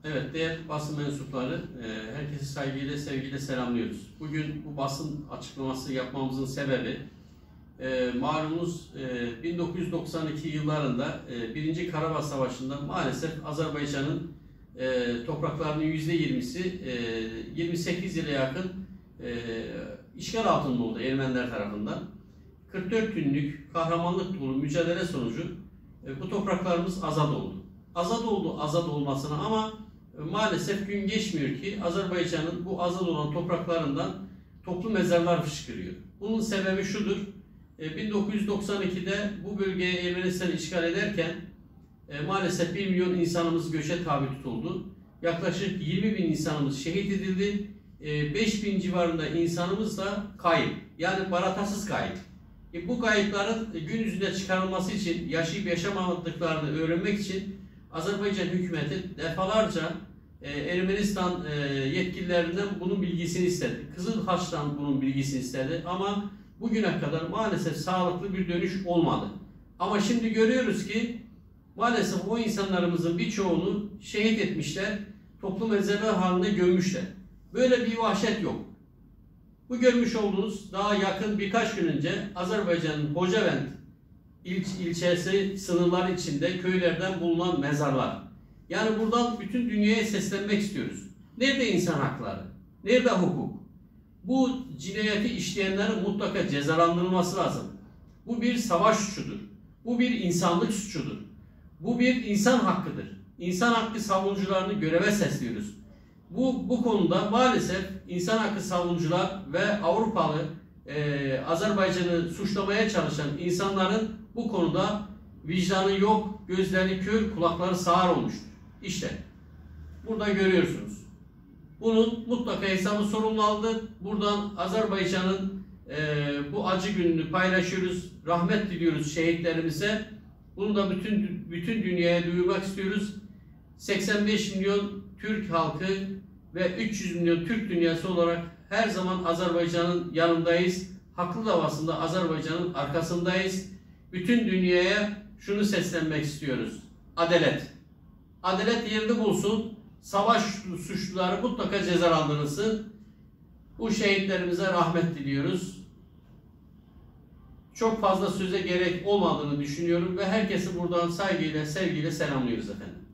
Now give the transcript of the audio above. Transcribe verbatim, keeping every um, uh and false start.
Evet, değerli basın mensupları, herkesi saygıyla, sevgiyle selamlıyoruz. Bugün bu basın açıklaması yapmamızın sebebi, malumunuz bin dokuz yüz doksan iki yıllarında Birinci Karabağ Savaşı'nda maalesef Azerbaycan'ın topraklarının yüzde yirmisi yirmi sekiz yıla yakın işgal altında oldu Ermeniler tarafından. kırk dört günlük kahramanlık dolu mücadele sonucu bu topraklarımız azad oldu. Azad oldu, azad olmasına ama maalesef gün geçmiyor ki Azerbaycan'ın bu azad olan topraklarından toplu mezarlar fışkırıyor. Bunun sebebi şudur: bin dokuz yüz doksan ikide bu bölgeye Ermenistan işgal ederken maalesef bir milyon insanımız göçe tabi tutuldu. Yaklaşık yirmi bin insanımız şehit edildi. beş bin civarında insanımız da kayıp. Yani baratasız kayıp. E bu kayıpların gün yüzüne çıkarılması için, yaşayıp yaşamadıklarını öğrenmek için Azerbaycan hükümeti defalarca e, Ermenistan e, yetkililerinden bunun bilgisini istedi. Kızıl Haç'tan bunun bilgisini istedi ama bugüne kadar maalesef sağlıklı bir dönüş olmadı. Ama şimdi görüyoruz ki maalesef o insanlarımızın birçoğunu şehit etmişler, toplu mezarlar halinde gömmüşler. Böyle bir vahşet yok. Bu görmüş olduğunuz daha yakın birkaç gün önce Azerbaycan'ın Hocavent il ilçesi sınırları içinde köylerden bulunan mezarlar. Yani buradan bütün dünyaya seslenmek istiyoruz. Nerede insan hakları? Nerede hukuk? Bu cinayeti işleyenlerin mutlaka cezalandırılması lazım. Bu bir savaş suçudur. Bu bir insanlık suçudur. Bu bir insan hakkıdır. İnsan hakkı savunucularını göreve sesliyoruz. Bu, bu konuda maalesef insan hakkı savunucular ve Avrupalı e, Azerbaycan'ı suçlamaya çalışan insanların bu konuda vicdanı yok, gözleri kör, kulakları sağır olmuştur. İşte burada görüyorsunuz. Bunun mutlaka hesabı sorulmalıdır. Buradan Azerbaycan'ın e, bu acı gününü paylaşıyoruz. Rahmet diliyoruz şehitlerimize. Bunu da bütün bütün dünyaya duyurmak istiyoruz. seksen beş milyon Türk halkı ve üç yüz milyon Türk dünyası olarak her zaman Azerbaycan'ın yanındayız. Haklı davasında Azerbaycan'ın arkasındayız. Bütün dünyaya şunu seslenmek istiyoruz: adalet. Adalet yerini bulsun. Savaş suçluları mutlaka cezalandırılsın. Bu şehitlerimize rahmet diliyoruz. Çok fazla söze gerek olmadığını düşünüyorum ve herkesi buradan saygıyla, sevgiyle selamlıyoruz efendim.